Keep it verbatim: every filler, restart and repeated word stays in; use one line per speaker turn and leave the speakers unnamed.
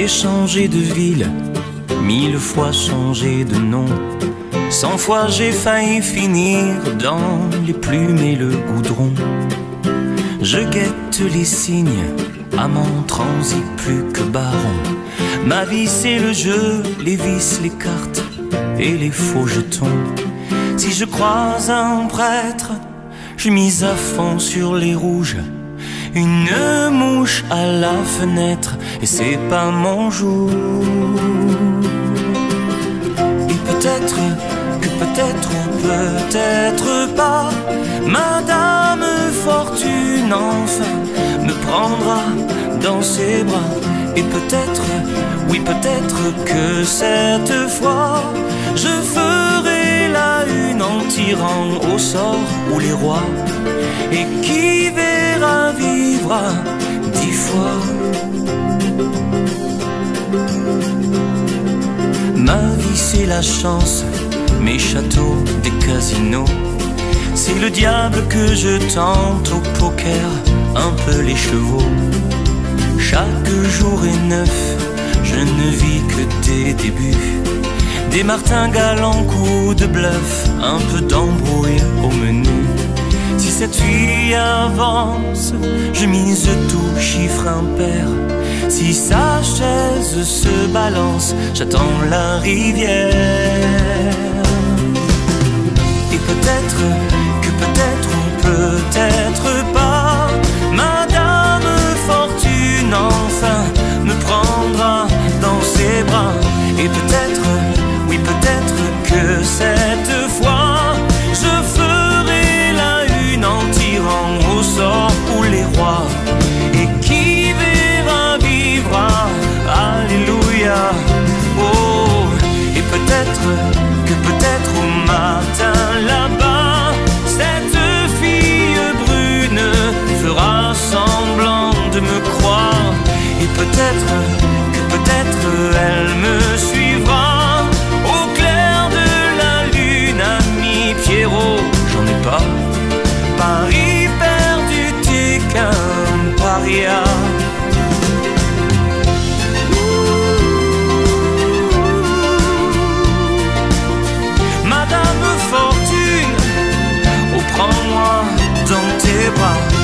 J'ai changé de ville, mille fois changé de nom. Cent fois j'ai failli finir dans les plumes et le goudron. Je guette les signes, amant transi plus que baron. Ma vie c'est le jeu, les vis, les cartes et les faux jetons. Si je croise un prêtre, je mise à fond sur les rouges. Une mouche à la fenêtre et c'est pas mon jour. Et peut-être que peut-être ou peut-être pas, Madame Fortune enfin me prendra dans ses bras. Et peut-être, oui peut-être que cette fois je ferai la une en tirant au sort ou les rois. Et qui verra vivra dix fois. Ma vie c'est la chance, mes châteaux, des casinos. C'est le diable que je tente au poker, un peu les chevaux. Chaque jour est neuf, je ne vis que des débuts. Des martingales en coups de bluff, un peu d'embrouille au menu. Si cette fille avance, je mise tout, chiffre impair. Si sa chaise se balance, j'attends la rivière. Et peut-être que peut-être ou peut-être pas, Madame Fortune enfin me prendra dans ses bras. Et peut-être, oui peut-être que cette fois je ferai la une en tirant au sort ou les rois. Et qui verra vivra, alléluia. Oh, et peut-être que peut-être au matin là-bas, cette fille brune fera semblant de me croire. Et peut-être que peut-être elle me suivra au clair de la lune, ami Pierrot, j'en ai pas. Paris perdu, t'es qu'un paria. Madame Fortune, oh prends-moi dans tes bras.